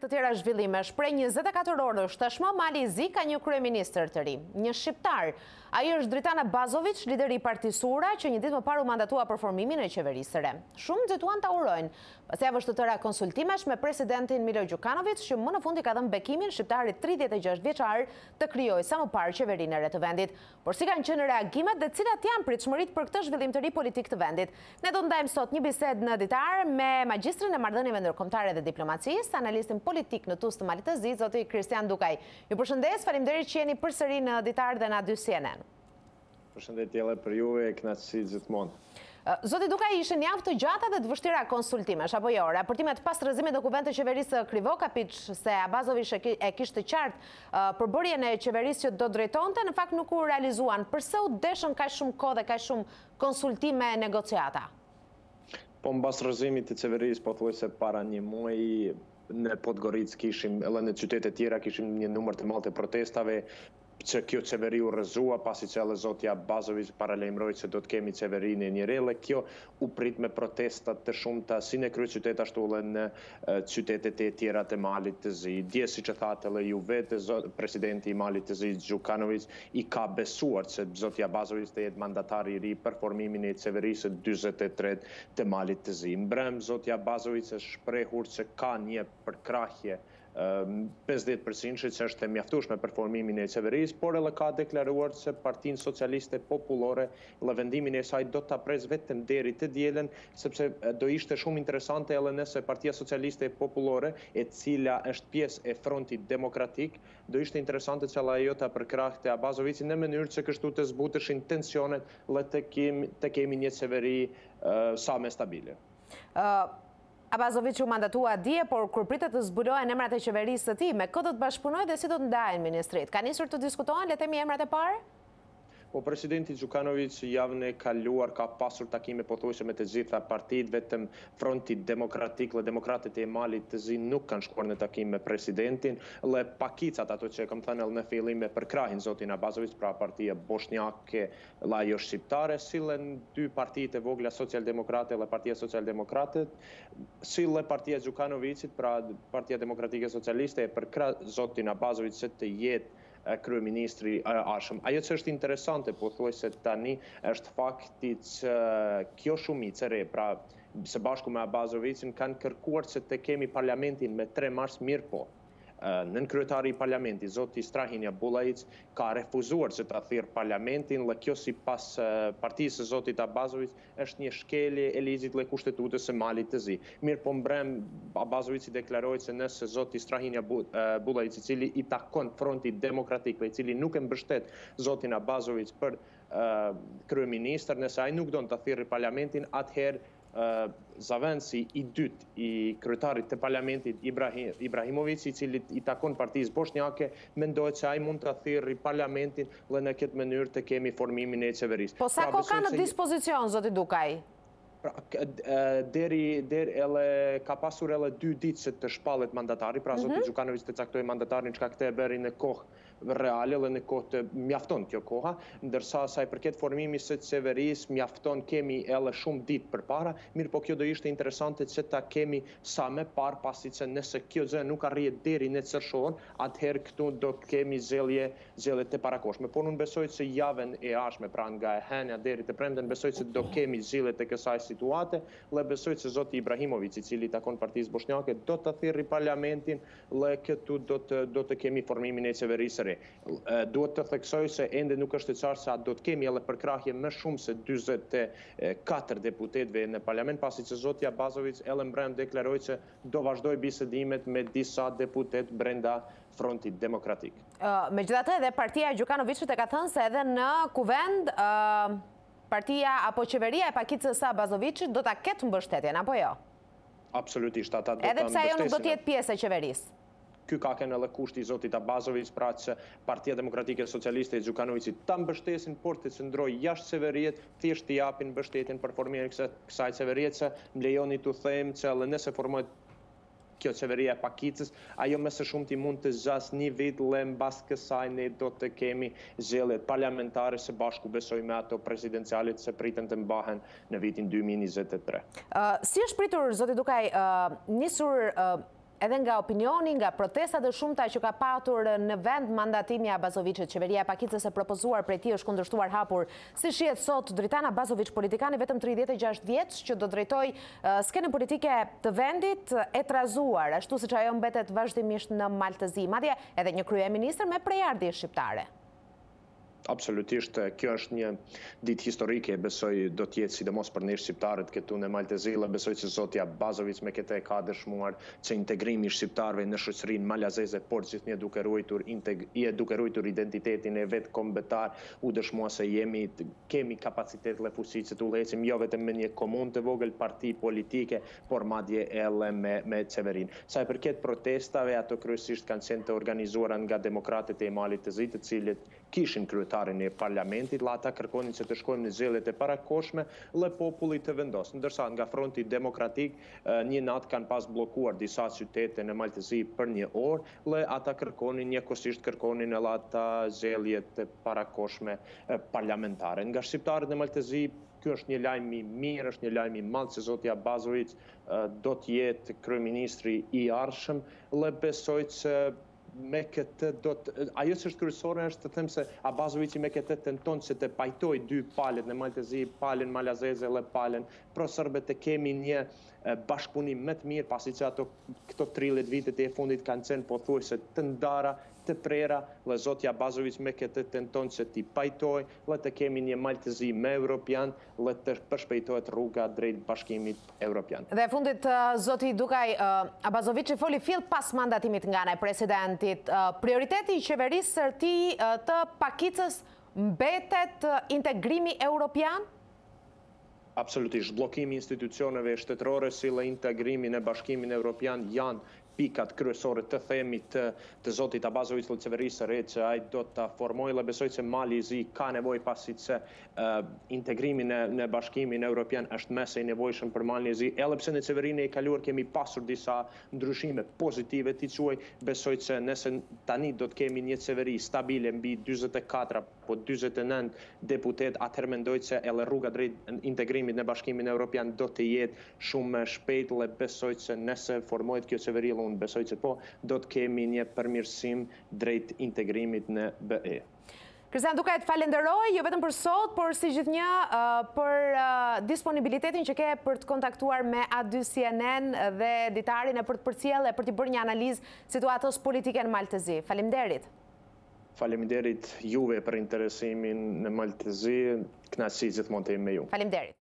Të tjera zhvillime, shprej 24 orësh, tashmë Mali Zi ka një kryeministër të ri, një shqiptar. Ai është Dritana Bazovic, lideri i Partisë Sura, që një ditë më parë u mandatua për formimin e qeverisë së re. Shumë nxituan ta urojnë, pas javësh të tëra konsultimesh me presidentin Milo Đukanović, që më në fund i ka dhënë bekimin shqiptarit 36 vjeçar të krijojë sa më parë qeverinë e re të vendit. Por si kanë qenë reagimet dhe cilat janë pritshmëritë për këtë zhvillim të ri politik të vendit? Ne do ndajmë sot një bisedë në ditar me magjistrin e marrëdhënieve ndërkombëtare dhe diplomacisë, analistin politik në TUS të Malit të Zi, zoti Kristian Dukaj. Ju përshëndes, faleminderit që jeni përsëri në ditar dhe na dy CNN. Përshëndetje edhe për ju e kënaqësi gjithmonë. Zoti Dukaj, ishin javë të gjata dhe të vështira konsultimesh, apo jo? Raportimet pas rrëzimit dokumente qeverisë Krivokapić se Abazović e kishte qartë përbërjen e qeverisë që do drejtonte, në fakt nuk u realizuan. Përse u deshën kaq shumë kohë dhe kaq shumë konsultime e negociata? Po mbas rrëzimit të qeverisë, pothuajse para një muaji, në Podgoricë kishim, edhe në qytete tjera kishim një numër të madh të protestave që kjo qeveri u rrëzua, pasi që edhe zotja Bazović paralajmëroi që do të kemi qeverinë e një re, kjo u prit me protestat të shumta si në kryeqytet ashtu edhe në qytetet e tjera të Malit të Zi. Dje, siç e thatë edhe ju vetë, presidenti i Malit të Zi, Đukanović, i ka besuar që zotja Bazović të jetë mandatari i ri për formimin e qeverisë 43 të Malit të Zi. Mbrëm, zotja Bazović është shprehur që ka një përkrahje 50% që është e mjaftueshme për formimin e qeverisë, por edhe ka deklaruar se Partinë Socialiste Popullore dhe vendimin e saj do ta pres vetëm deri të dielën, sepse do ishte shumë interesante edhe nëse Partia Socialiste Popullore, e cila është pjesë e Frontit Demokratik, do ishte interesante që ajo ta përkrahte Abazovicin në mënyrë që kështu të zbuteshin tensionet dhe të kemi një qeveri sa më stabile. Abazović u mandatua dje, por kur pritet të zbulohen emrat e qeverisë së tij, me kë do të bashkëpunojë dhe si do të ndahen ministrit? Ka nisur të diskutohen, le të themi, emrat e parë? Po presidenti Đukanović javën e kaluar ka pasur takime pothuajse me të gjitha partitë, vetëm Fronti Demokratik dhe Demokratët e Malit të Zi nuk kanë shkuar në takim me presidentin, dhe pakicat ato që kam thënë edhe në fillim me përkrahin zotin Abazović, pra partia bosnjake dhe ajo shqiptare, sillen dy partitë e vogla Socialdemokrate dhe Partia Socialdemokrate, sille partia Đukanovićit, pra Partia Demokratike Socialiste, e përkrah zotin Abazović që të jetë kryeministri Ashëm. Ajo që është interesante, pothuajse tani, është fakti që kjo shumicë e re, pra së bashku me Abazovicin, kanë kërkuar që të kemi parlamentin me 3 mars, mirë po. Nën kryetari i parlamentit, zoti Strahinja Bulajic, ka refuzuar që ta thirrë parlamentin, dhe kjo sipas partisë së zotit Abazović është një shkelje e ligjit dhe kushtetutës së Malit të Zi. Mirë po mbrëm, Abazović i deklaroi se nëse zoti Strahinja Bulajic, i cili i takon Frontit Demokratik dhe i cili nuk e mbështet zotin Abazović për kryeministër, nëse ai nuk don ta thirrë parlamentin, atëherë Zavendësi i dytë i kryetarit të parlamentit Ibrahimović, i cili i takon partisë bosnjake, mendohet se ai mund të thirrë parlamentin dhe në këtë mënyrë të kemi formimin e qeverisë. Po sa kohë ka në dispozicion, zoti Dukaj? Ka pasur edhe 2 ditë që të shpallet mandatari, pra zoti Đukanović të caktoi mandatarin, çka këtë e bëri në kohë reale dhe në kohë të mjafton kjo koha, ndërsa sa i përket formimit së qeverisë mjafton kemi edhe shumë ditë përpara, mirë po kjo do ishte interesante që ta kemi sa më parë, pasi që nëse kjo gjë nuk arrihet deri në qershor, atëherë këtu do kemi zgjedhje të parakoshme. Por unë besoj se javën e ardhshme, pra nga e hënia deri të premten, besoj se do kemi zgjedhje të kësaj situate, dhe besoj se zoti Ibrahimović, i cili takon partisë bosnjake, do të thirrë parlamentin dhe këtu do të kemi formimin e qeverisë. Duhet të theksoj se ende nuk është e qartë se do të kemi edhe përkrahje më shumë se 44 deputetëve në parlament, pasi që zoti Abazović edhe mbrëm deklaroi se do vazhdoj bisedimet me disa deputet brenda Frontit Demokratik. Megjithatë, edhe partia e Đukanovićit e ka thënë se edhe në kuvend partia apo qeveria e pakicës së Abazovićit do ta ketë mbështetjen, apo jo? Absolutisht, ata do ta mbështesin. Edhe pse ajo nuk do të jetë pjesë e qeverisë. Ky ka qenë edhe kushti i zotit Abazović, pra që Partia Demokratike Socialiste e Đukanovićit ta mbështesin, por të qëndrojë jashtë qeveriet, thjesht të japin mbështetjen për formimin e kësaj qeverie, që më lejoni t'u them që edhe nëse formohet kjo qeveria e pakicës, ajo më së shumti mund të zgjasë një vit, dhe mbas kësaj ne do të kemi zgjedhjet parlamentare së bashku, besoj, me ato presidencialit që priten të mbahen në vitin 2023. Si është pritur, zoti Dukaj, nisur Edhe nga opinioni, nga protestat e shumta që ka patur në vend mandatimi Abazovicit, qeveria e Pakicës e propozuar prej tij është kundërshtuar hapur. Si shihet sot Dritan Abazovic, politikani vetëm 36 vjeç që do drejtoj skenën politike të vendit e trazuar, ashtu siç ajo mbetet vazhdimisht në maltëzi, madje edhe një kryeministër me prejardhje shqiptare. Absolutisht, kjo është një ditë historike, besoj do t'jetë sidomos për ne shqiptarët këtu në Maltëzi, besoj që zoti Abazovic me këtë ka dëshmuar që integrimi i shqiptarëve në shoqërinë malazeze, por gjithnjë duke ruajtur identitetin e vet kombëtar, u dëshmua se kemi kapacitet dhe fuqi që të udhëhecim jo vetëm me një komunë të vogël parti politike, por madje edhe me qeverinë. Sa i përket protestave, ato kryesisht kanë qenë të organizuara nga demokratët e Malit të Zi, të cilët kishin kryetarin e parlamentit, ata kërkonin që të shkojmë në zgjedhjet e parakohshme dhe populli të vendosë. Ndërsa nga Fronti Demokratik një natë kanë pas bllokuar disa qytete në Maltëzi për një orë dhe ata njëkohësisht kërkonin edhe ata zgjedhjet e parakohshme parlamentare. Nga shqiptarët në Maltëzi ky është një lajm i mirë, është një lajm i madh se zoti Abazovic do të jetë kryeministri i ardhshëm dhe besoj që me këtë ajo që është kryesore është të them se Abazovici me këtë tenton që të pajtoj dy palët në Maltëzi, palën malazeze dhe palën pro-serbe, të kemi një bashkëpunim më të mirë, pasi që këto 30 vitet e fundit kanë qenë pothuajse të ndara, të prera, dhe zoti Abazovic me këtë tenton që t'i pajtoj dhe të kemi një Maltëzi me europian dhe të përshpejtohet rruga drejt bashkimit europian. Dhe fundit, zoti Dukaj, Abazovic foli fill pas mandatimit nga ana e presidentit. Prioriteti i qeverisë së tij të Pakicës mbetet integrimi europian? Absolutisht, bllokimi i institucioneve shtetërore si dhe integrimi në bashkimin evropian janë pikat kryesore të themi të zotit Abazovic dhe qeverisë së re që ai do ta formojë, dhe besoj që Mali i Zi ka nevojë pasi që integrimi në bashkimin evropian është mes i nevojshëm për Malin e Zi, edhe pse në qeverinë e kaluar kemi pasur disa ndryshime pozitive, ti quaj, besoj që nëse tani do të kemi një qeveri stabile mbi 44 apo 49 deputet, atëherë mendoj që edhe rruga drejt integrimit në bashkimin evropian do të jetë shumë shpejt, dhe besoj që nëse formohet kjo qeveri, unë besoj që do të kemi një përmirësim drejt integrimit në BE. Kristian Dukaj, të falenderoj, jo vetëm për sot, por si gjithnjë për disponibilitetin që ke për të kontaktuar me A2 CNN dhe ditarin e për të përcjellë e për të bërë një analizë situatës politike në Maltëzi. Faleminderit. Faleminderit juve për interesimin në Maltëzi, kënaqësi gjithmonë të jemi me ju. Faleminderit.